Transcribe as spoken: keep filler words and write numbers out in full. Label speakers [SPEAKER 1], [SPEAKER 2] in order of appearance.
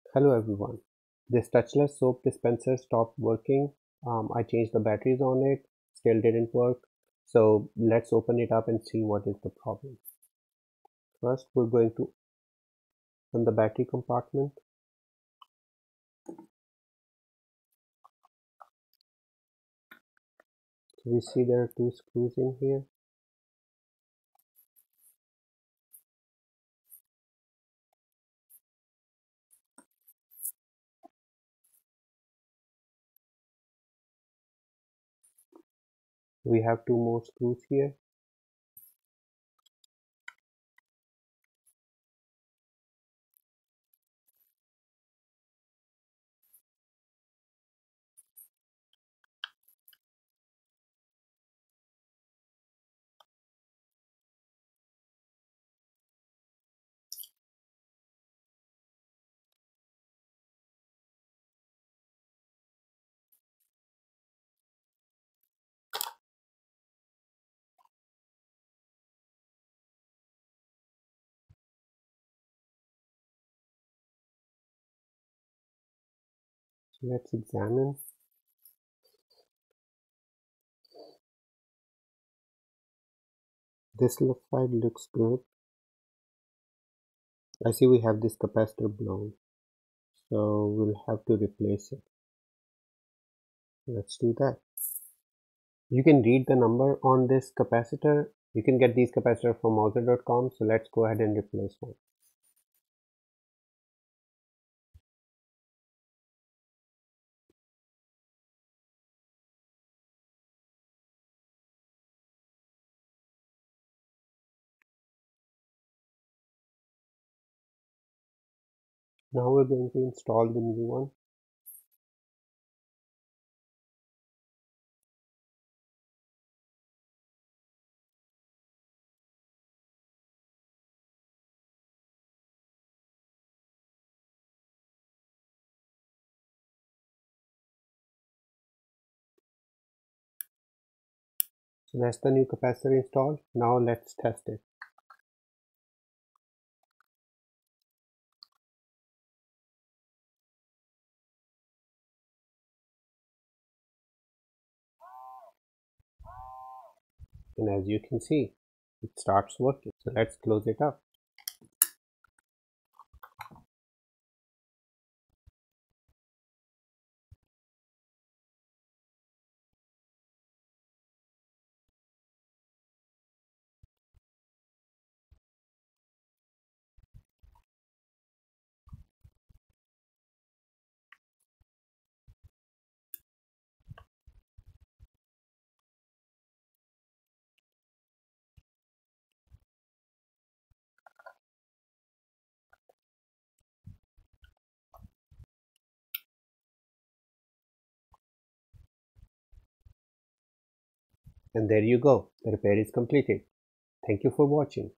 [SPEAKER 1] Hello everyone. This touchless soap dispenser stopped working. Um, I changed the batteries on it, still didn't work. So let's open it up and see what is the problem. First, we're going to open the battery compartment. So we see there are two screws in here. We have two more screws here. So let's examine. This side looks good. I see we have this capacitor blown. So we'll have to replace it. Let's do that. You can read the number on this capacitor. You can get these capacitors from mauser dot com. So let's go ahead and replace one. Now we're going to install the new one. So that's the new capacitor installed. Now let's test it. And as you can see, it starts working. So let's close it up. And there you go. The repair is completed. Thank you for watching.